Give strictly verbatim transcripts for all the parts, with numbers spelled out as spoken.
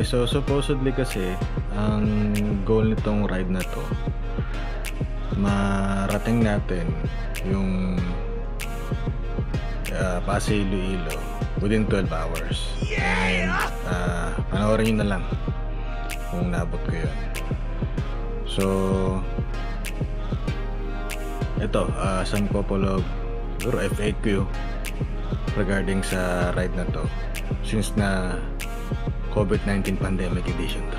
so supposedly kasi ang goal nitong ride na to, marating natin yung uh, Pasay Iloilo within twelve hours. And uh, panoorin nyo na lang kung naabot ko yun. So ito, uh, isang couple of siguro F A Q regarding sa ride na to, since na COVID nineteen pandemic edition to.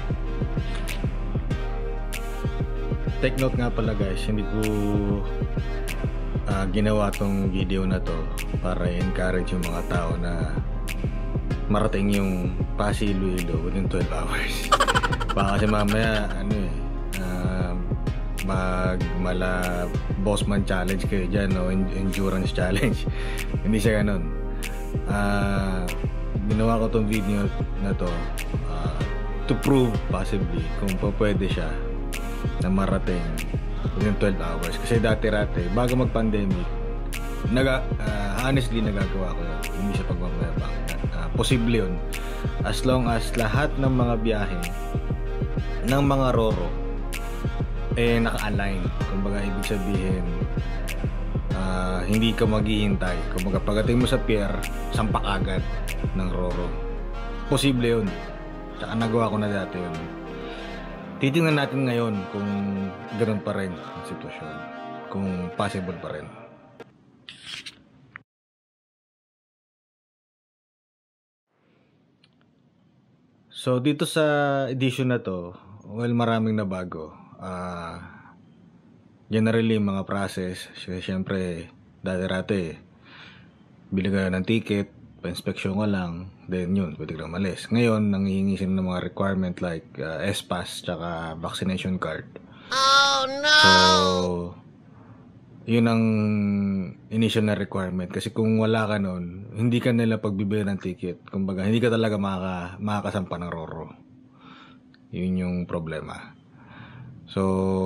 Take note nga pala guys, hindi ko uh, ginawa tong video na to para encourage yung mga tao na marating yung Pasay Iloilo within twelve hours. Baka kasi mamaya ano eh uh, mag mala bossman challenge kayo dyan, no? Endurance challenge. Hindi siya ganun. uh, ginawa ko tong video na to uh, to prove possibly kung pa pwede siya na marating within twelve hours. Kasi dati-rati bago mag-pandemic naga, uh, honestly nagagawa ko yun. Hindi siya pagmamayabang. Uh, posible yun as long as lahat ng mga biyahe ng mga roro eh naka-align. Kumbaga ibig sabihin uh, hindi ka maghihintay. Kumbaga pagdating mo sa pier, sampak agad ng roro. Posible yun. Tsaka nagawa ko na dati yun. Titingnan natin ngayon kung ganoon pa rin ang sitwasyon, kung possible pa rin. So dito sa edition na to, well, maraming nabago. Uh, generally mga process, syempre dati-rati bili ka ng ticket, pa-inspeksyon ka lang, then yun, pwede ka malis. Ngayon, nanghihingi sila ng mga requirement like uh, S-Pass tsaka vaccination card. Oh no! So, yun ang initial na requirement. Kasi kung wala ka nun, hindi ka nila pagbibili ng ticket. Kumbaga, hindi ka talaga makaka, makakasampa ng roro. Yun yung problema. So,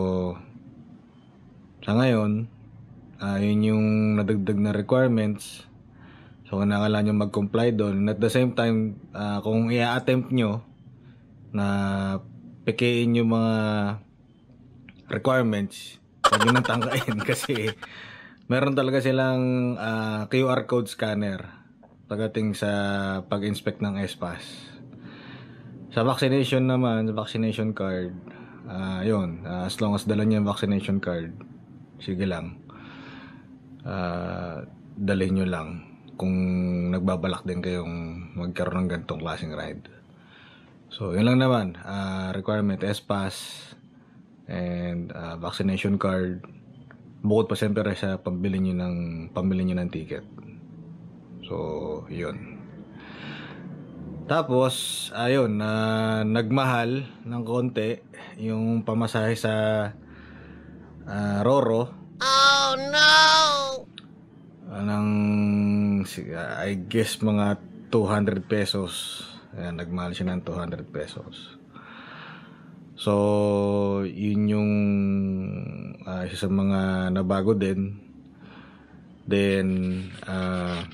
sa ngayon, uh, yun yung nadagdag na requirements. So, kailangan nyo mag-comply doon. At the same time, uh, kung i-attempt nyo na pekein yung mga requirements, huwag nyo nang tangkain kasi meron talaga silang uh, Q R code scanner pagdating sa pag-inspect ng S-Pass. Sa vaccination naman, sa vaccination card, uh, yun, uh, as long as dala nyo yung vaccination card, sige lang. Uh, dalhin nyo lang kung nagbabalak din kayong magkaroon ng ganitong klaseng ride. So, yun lang naman. Uh, requirement, S-Pass, and uh, vaccination card. Bukod pa siyempre sa pambili nyo ng, pambili nyo ng ticket. So, yun. Tapos, ayun, uh, nagmahal ng konti yung pamasahe sa uh, Roro. Oh no! Anong, I guess mga two hundred pesos. Ayan, nagmahal siya ng two hundred pesos. So, yun yung uh, isa sa mga nabago din. Then, uh,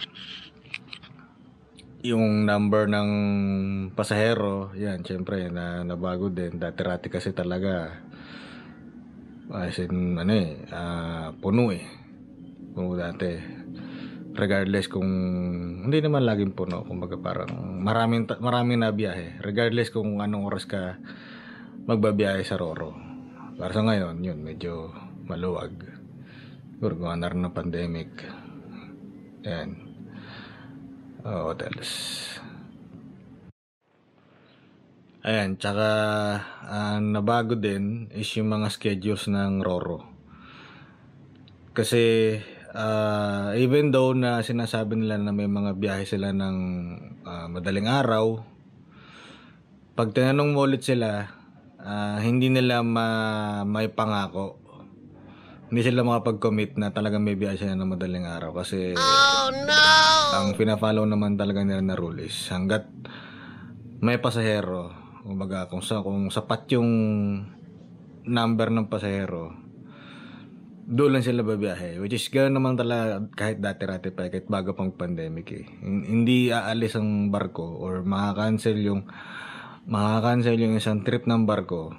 yung number ng pasahero, yan, syempre, na nabago din. Dati-rati kasi talaga, as in, ano eh, uh, puno eh. Puno dati. Regardless kung hindi naman laging puno, kumbaga parang maraming maraming na biyahe, regardless kung anong oras ka magbabiyahe sa Roro. Para sa ngayon, yun medyo maluwag. Siguro kung ano ng pandemic. Ayan. Oh, hotels. Ayan, tsaka uh, nabago din is yung mga schedules ng Roro. Kasi Uh, even though na sinasabi nila na may mga biyahe sila ng uh, madaling araw, pag tinanong mo ulit sila, uh, hindi nila ma may pangako. Hindi sila makapag-commit na talagang may biyahe sila ng madaling araw kasi oh, no! ang pina-follow naman talaga nila na rule is hanggat may pasahero, kumbaga kung, sa, kung sapat yung number ng pasahero, doon lang sila babiyahe, which is gano'n naman talaga kahit dati-rati pa, kahit bago pang pandemic eh. Hindi aalis ang barko or makakancel yung makakancel yung isang trip ng barko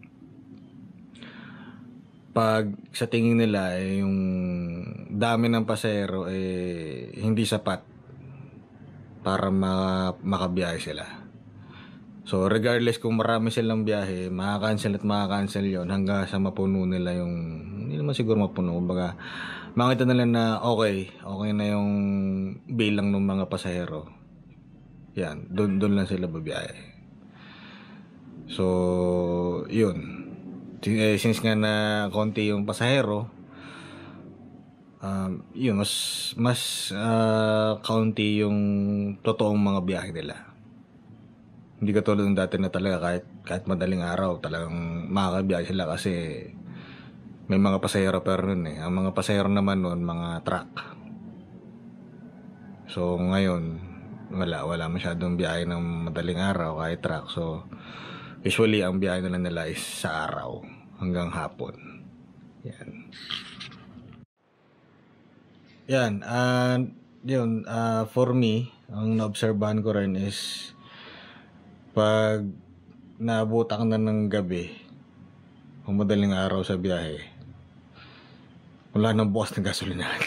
pag sa tingin nila eh, yung dami ng pasahero eh hindi sapat para ma- makabiyahe sila. So regardless kung marami silang biyahe, makakancel at makakancel yon hanggang sa mapuno nila yung, hindi naman siguro mapuno, kumbaga makita nila na okay, okay na yung bilang ng mga pasahero. Yan, doon doon lang sila babiyahe. So, yun. Eh, since nga na konti yung pasahero, um, yun, mas mas uh, kaunti yung totoong mga biyahe nila. Hindi katulad ng dati na talaga kahit kahit madaling araw talagang makakabiyahe sila kasi may mga pasahero pero nun eh. Ang mga pasahero naman nun, mga truck. So ngayon, wala wala masyadong biyahe ng madaling araw kahit truck. So usually ang biyahe nila nila is sa araw hanggang hapon. Yan. Yan, uh, yun, uh, for me, ang naobserbahan ko rin is pag naabutan na ng gabi o madaling araw sa biyahe, wala nang bukas ng gasolinahan.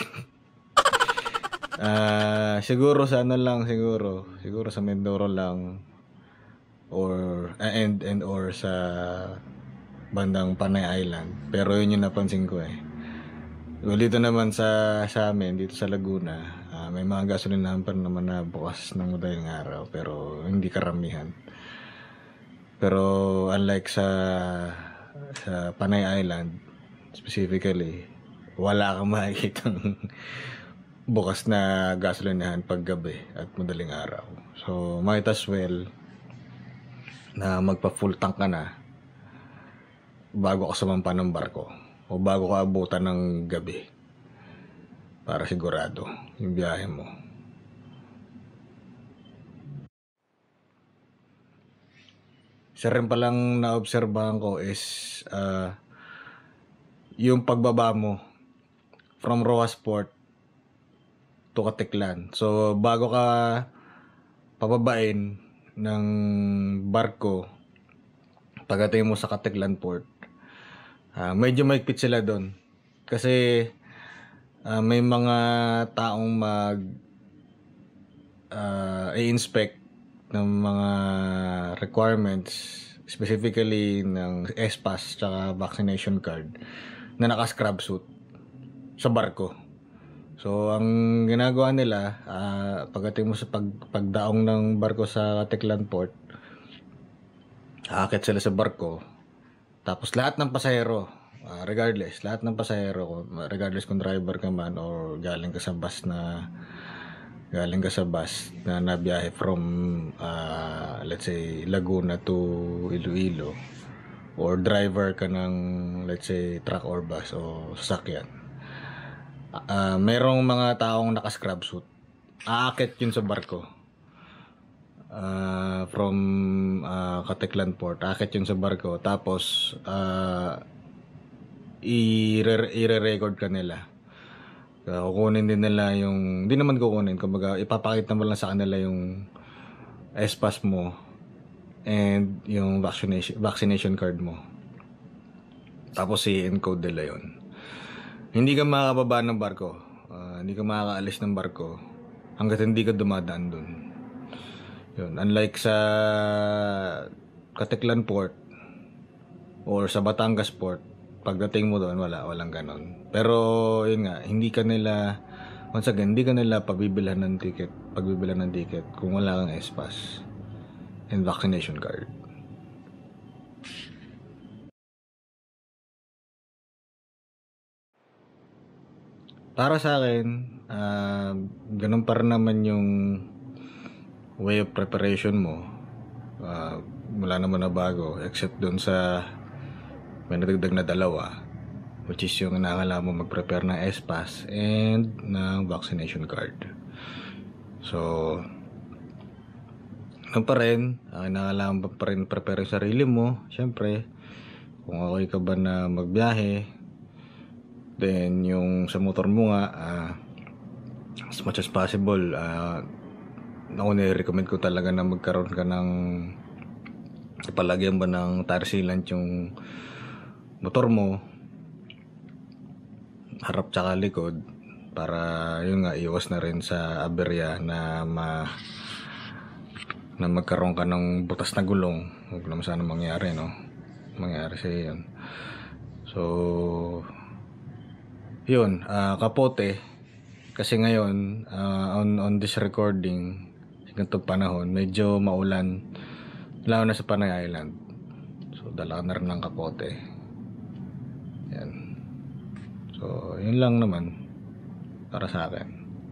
uh, siguro sa ano lang, siguro, siguro sa Mindoro lang, or, uh, and, and or sa bandang Panay Island. Pero yun yung napansin ko eh. Dito naman sa sa amin, dito sa Laguna, uh, may mga gasolinahan pa naman na bukas ng madaling araw, pero hindi karamihan. Pero unlike sa sa Panay Island specifically, wala kang makikitang bukas na gasolinahan pag gabi at madaling araw. So might as well na magpa full tank ka na bago ka sumampa ng barko o bago ka abutan ng gabi para sigurado yung biyahe mo. Isa rin palang naobserbahan ko is uh, yung pagbaba mo from Rojas Port to Katiklan. So bago ka pababain ng barko pagdating mo sa Katiklan Port, uh, medyo maigpit sila doon kasi uh, may mga taong mag uh, i-inspect ng mga requirements, specifically ng S PAS tsaka vaccination card na naka-scrub suit sa barko. So ang ginagawa nila, uh, pagdating mo sa pag, pagdaong ng barko sa Katiklan Port, aakit sila sa barko, tapos lahat ng pasahero, uh, regardless, lahat ng pasahero, regardless kung driver ka man or galing ka sa bus na galing ka sa bus na nabiyahe from uh, let's say Laguna to Iloilo, or driver ka ng let's say truck or bus o sasakyan, uh, merong mga taong naka-scrub suit, aakit yun sa barko. Uh, from uh, Katiklan Port, akit yun sa barko, tapos uh, i-re-record ka nila. Uh, kukunin din nila yung, hindi naman kukunin, kumbaga ipapakita mo lang sa kanila yung S PAS mo and yung vaccination, vaccination card mo, tapos i-encode nila yun. Hindi ka makakababa ng barko, uh, hindi ka makakaalis ng barko hanggat hindi ka dumadaan dun. Yun, unlike sa Katiklan Port or sa Batangas Port, pagdating mo doon wala walang ganon. Pero yun nga, hindi ka nila, once again, hindi ka nila pagbibilhan ng ticket, pagbibilhan ng ticket kung wala kang S PAS and vaccination card. Para sa akin, uh, ganun pa rin naman yung way of preparation mo. Uh, wala naman na bago except doon sa may nadagdag na dalawa, which is yung nakakala mo mag-prepare ng S PAS and ng vaccination card. So ano pa rin, uh, nakakala mo pa rin prepare yung sarili mo. Siyempre, kung okay ka ba na magbiyahe, then yung sa motor mo nga, uh, as much as possible, uh, ako nire-recommend ko talaga na magkaroon ka ng palagyan ba ng tire sealant yung motor mo, harap tsaka likod, para yun nga iwas na rin sa aberya na ma na magkaroon ka ng butas na gulong. Huwag naman sana mangyari, no? Mangyari sa yun. So yun, uh, kapote kasi ngayon uh, on on this recording ganitong panahon medyo maulan, lalo na sa Panay Island. So dala na rin ng kapote. Yan. So yun lang naman para sa akin.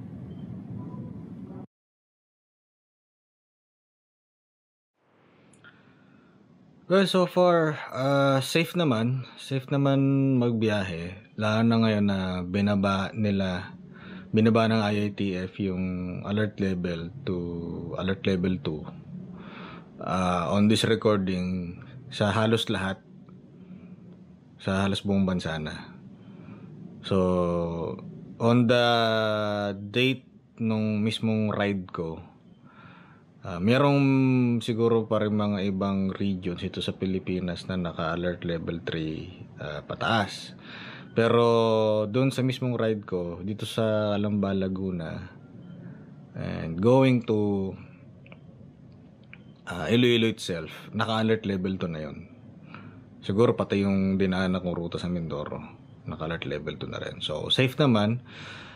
Well, so far uh, safe naman, safe naman magbiyahe. Lalo na ngayon na binaba nila, binaba ng I A T F yung alert level to alert level two. Uh, on this recording, sa halos lahat, sa halos buong bansa na. So, on the date nung mismong ride ko, Uh, merong siguro pa rin mga ibang regions ito sa Pilipinas na naka-alert level three uh, pataas. Pero doon sa mismong ride ko, dito sa Calamba, Laguna, and going to uh, Iloilo itself, naka-alert level two na yon. Siguro pati yung dinaanan kong ruta sa Mindoro, naka-alert level two na rin. So, safe naman.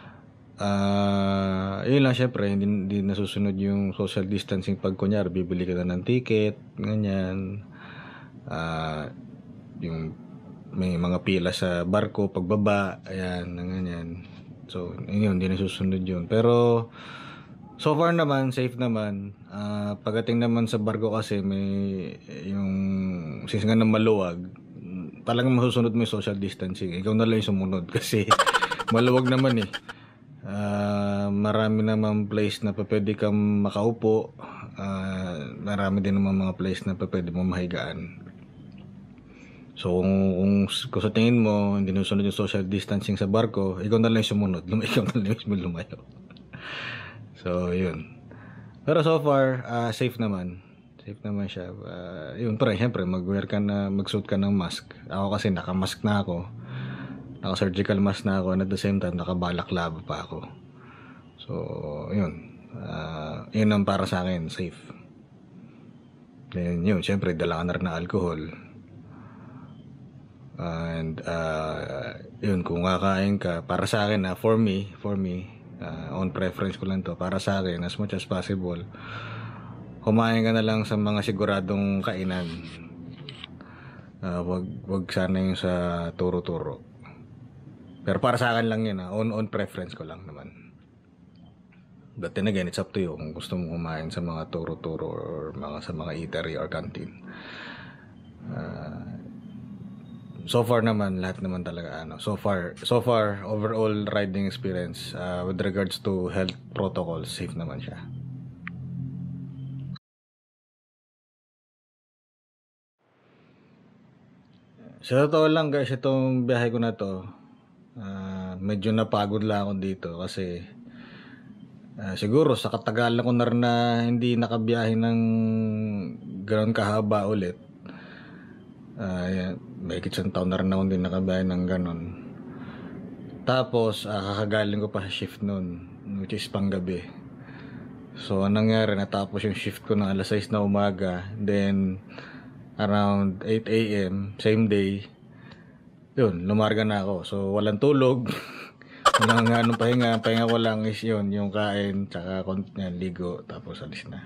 Uh, yun lang, syempre hindi, hindi nasusunod yung social distancing pag kunyari bibili ka na ng ticket, ganyan. Uh, yung may mga pila sa barko pagbaba, ayan, ganyan. So yun, hindi nasusunod yun. Pero so far naman, safe naman. Uh, pagdating naman sa barko kasi may yung since nga na maluwag, talagang masusunod mo yung social distancing. Ikaw na lang yung sumunod kasi maluwag naman eh. Uh, marami naman place na pa pwede kang makaupo, uh, marami din naman mga place na pa pwede mo mahigaan. So kung, kung, kung sa tingin mo hindi nasunod yung social distancing sa barko, ikaw na lang yung sumunod, ikaw na lang yung lumayo. So yun, pero so far uh, safe naman, safe naman siya. Uh, yun, pero syempre mag-wear ka na, mag-suit ka ng mask. Ako kasi naka-mask na ako, naka-surgical mask na ako, and at the same time naka-balaklava pa ako. So yun, uh, yun ang para sa akin safe. Then yun, syempre dala ka na rin ng alcohol, and uh, yun, kung kakain ka, para sa akin na uh, for me for me uh, on preference ko lang to, para sa akin as much as possible kumain ka na lang sa mga siguradong kainan. Uh, wag wag sana yung sa turo-turo. Pero para sa akin lang yun, ha? on, on preference ko lang naman. But then again, it's up to you kung gusto mo kumain sa mga turo-turo or mga, sa mga eatery or canteen. Uh, so far naman, lahat naman talaga, ano, so far, so far, overall riding experience, uh, with regards to health protocols, safe naman siya. Sa totoo lang guys, itong biyahe ko na to, Uh, medyo napagod lang ako dito kasi uh, siguro sa katagalan ko na rin na hindi nakabiyahe ng gano'n kahaba ulit. Uh, yan, may isang taon na rin ako hindi nakabiyahe ng gano'n. Tapos uh, kakagaling ko pa sa shift nun, which is panggabi. So anong nangyari, natapos yung shift ko ng alas sais na umaga, then around eight a m same day, yun, lumarga na ako. So walang tulog, walang anong pahinga, pahinga ko lang is yun, yung kain, tsaka yan, ligo, tapos alis na.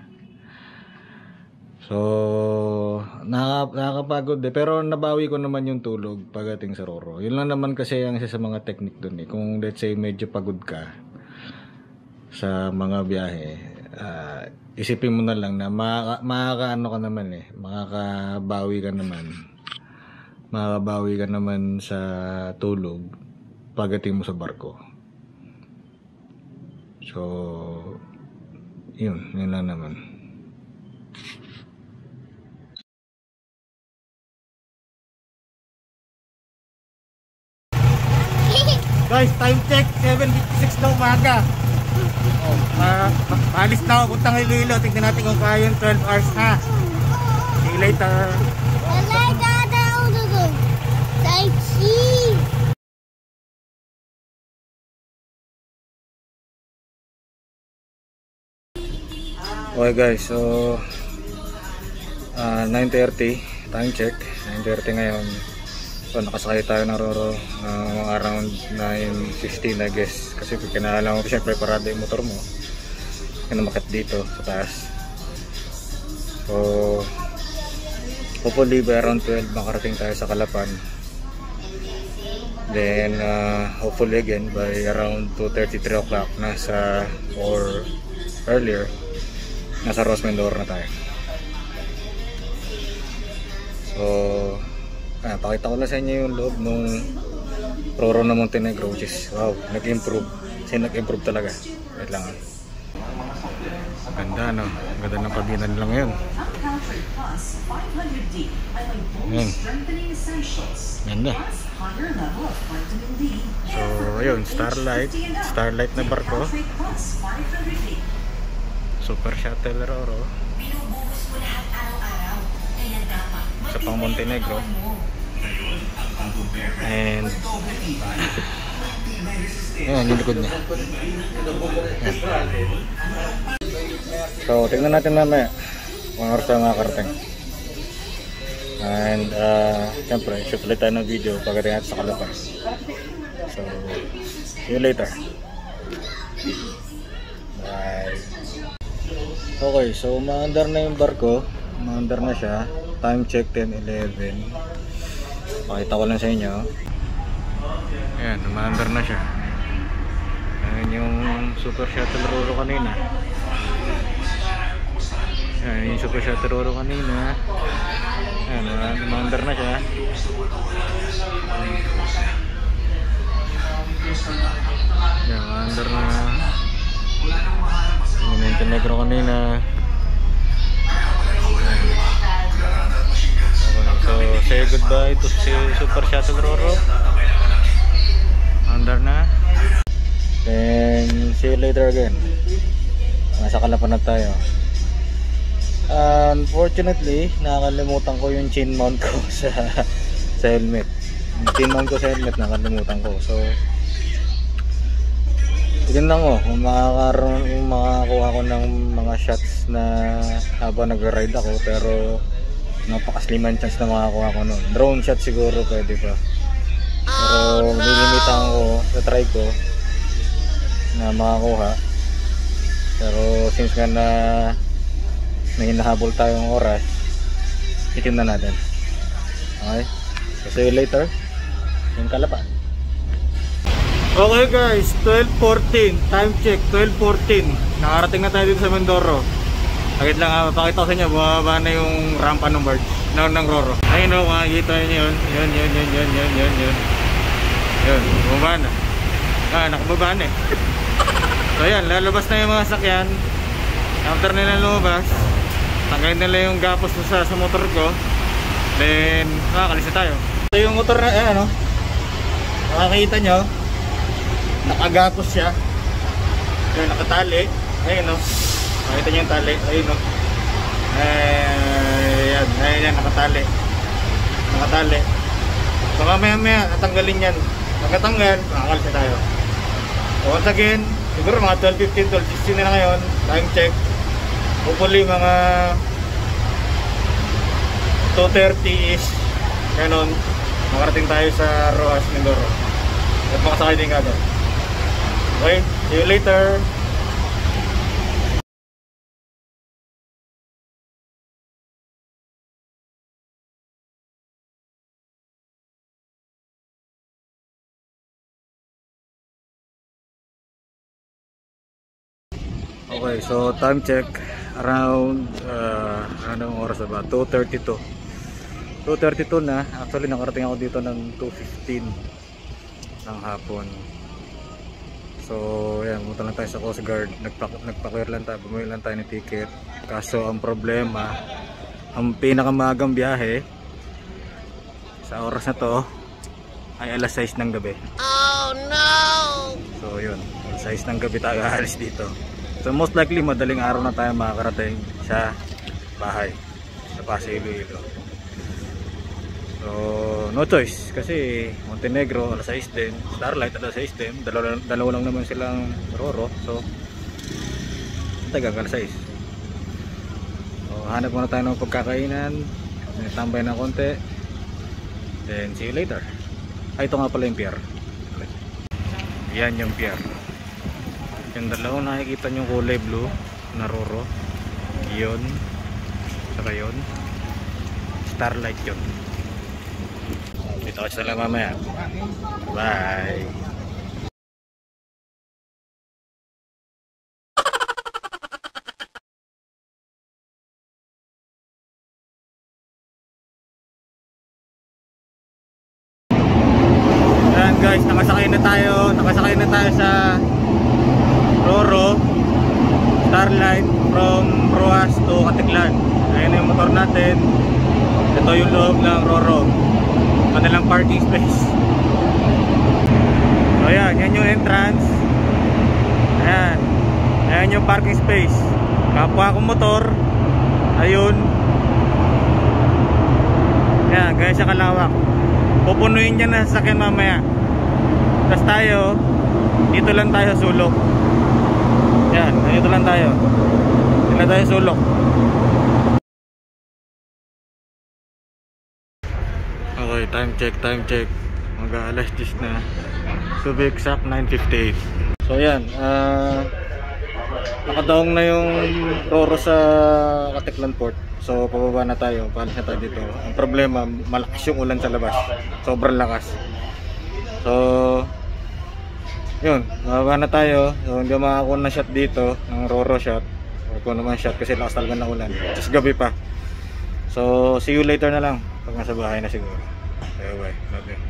So nakaka, nakakapagod eh, pero nabawi ko naman yung tulog pagdating sa Roro. Yun lang naman kasi ang isa sa mga technique dun eh. Kung let's say medyo pagod ka sa mga biyahe, uh, isipin mo na lang na makaka, makakaano ka naman eh, makakabawi ka naman. Makabawi ka naman sa tulog pagdating mo sa barko. So yun, yun lang naman. Guys, time check, seven fifty-six na umaga. Oh, ma ma maalis na ako, puntang Iloilo. Tignan natin kung kaya yung twelve hours ha. Si later. Okay guys, so uh, nine thirty, time check, nine thirty ngayon. So nakasakay tayo ng Roro uh, around nine fifteen I guess. Kasi kinaalam mo siyempre parada yung motor mo. Kaya namakit dito sa taas. So hopefully by around twelve makarating tayo sa Calapan. Then uh, hopefully again by around two thirty, three o'clock nasa or earlier nasa Ross Mendoza na tayo. So ah, pakita ko lang sa inyo yung loob nung Roro na Montenegro, which is wow, nag-improve. Kasi nag-improve talaga. Wait lang. Ganda no, ganda ng pabina nila ngayon. Ayan. Ganda. So ayun, Starlight Starlight na barko. Super Shuttle Roro. Sa pang Montenegro. And ayan yung likod niya. So tingnan natin mamaya kung oras tayo makakarating. And uh, siyempre shoot ulit tayo ng video pagdating natin sa Calapan. So see you later. Bye. Okay, so maandar na yung barko. Maandar na siya. Time check ten eleven. Pakita ko lang sa inyo. Ayan, maandar na siya. Ayan yung Super Shuttle Roro kanina. Ayan yung Super Shuttle Roro kanina. Ayan, maandar na siya. Ayan, maandar na. Yung Montenegro kanina. Okay, so say goodbye to si Super Shuttle Roro. Andar na. Then see you later again. Nasa Calapan na tayo. Unfortunately, nakakalimutan ko yung chin mount ko sa sa helmet. Yung chin mount ko sa helmet nakalimutan ko. So yun lang oh, kung makakaroon, kung makakuha ko ng mga shots na habang nag-ride ako, pero napakasliman chance na makakuha ko nun. Drone shot siguro pwede pa. Pero nilimitan ko sa try ko na makakuha. Pero since nga na may hinahabol tayong oras, itim na natin. Okay? So see you later yung Calapan. Okay guys, twelve fourteen, time check, twelve fourteen. Nakarating na tayo dito sa Mindoro. Pakit lang, uh, pakita ko sa inyo, bumaba na yung rampa ng bird, ng, ng Roro. Ayun o, makikita nyo yun. Yun, yun, yun, yun, yun, yun, yun. Yun, bumaba na. Ah, nakababa na eh. So yan, lalabas na yung mga sakyan. After nila lumabas, tanggalin nila yung gapos sa, sa motor ko. Then, makakalis na tayo. So yung motor na, eh, ano, makakita nyo, nakagapos siya. Ayun, nakatali. Ayun o. Makita nyo yung tali. Ayun o. Ayan. Ayan yan. Nakatali. Nakatali. So mamaya maya natanggalin yan. Pagkatanggal, makakalis na tayo. So once again, siguro mga twelve fifteen, twelve sixteen na ngayon. Time check. Hopefully mga two thirty ish. Ganon. Makarating tayo sa Roas Mindoro. At makasakay din agad. Okay, see you later. Okay, so time check around uh, anong oras ba? two thirty-two. two thirty-two na. Actually nakarating ako dito ng two fifteen ng hapon. So ayan, pumunta lang tayo sa Coast Guard. Nagpa-clear lang tayo, bumili lang tayo ng ticket. Kaso ang problema, ang pinakamagang biyahe sa oras na to ay alas sais ng gabi. Oh no! So yun, alas sais ng gabi tayo aalis dito. So most likely madaling araw na tayo makakarating sa bahay, sa Pasay Iloilo. So no choice kasi Montenegro alas sais din, Starlight alas sais din, dalawa, dalawa lang naman silang Roro. So tagang alas sais. So hanap muna tayo ng pagkakainan, tambay na konti, then see you later. Ay, ito nga pala yung pier. Yan yung pier. Yung dalawa nakikita nyo kulay blue na Roro, yun, saka yun Starlight yun. Dito kasi na lang mamaya. Bye. Ayan guys, nakasakay na tayo. Nakasakay na tayo sa Roro Starlight from Roas to Katiklan. Ayan yung motor natin. Ito yung loob ng Roro, kanilang parking space. So ayan, yan yung entrance. Ayan, ayan yung parking space. Kapwa akong motor. Ayun. Ayan, gaya siya kalawak. Pupunuin niya na sa sasakyan mamaya. Tapos tayo, dito lang tayo sa sulok. Ayan, dito lang tayo. Dito lang tayo sa sulok. Okay, time check, time check. Mag-alas diyes na. To be exact, nine fifty-eight. So ayan, uh, nakadaong na yung Roro sa Katiklan Port. So pababa na tayo, paalis na tayo dito. Ang problema, malakas yung ulan sa labas. Sobrang lakas. So yun, bababa na tayo. So hindi makakuha na shot dito, ng Roro shot. O kung naman shot kasi lakas talaga ng ulan. Just gabi pa. So see you later na lang pag nasa bahay na siguro. Bye bye. Love you.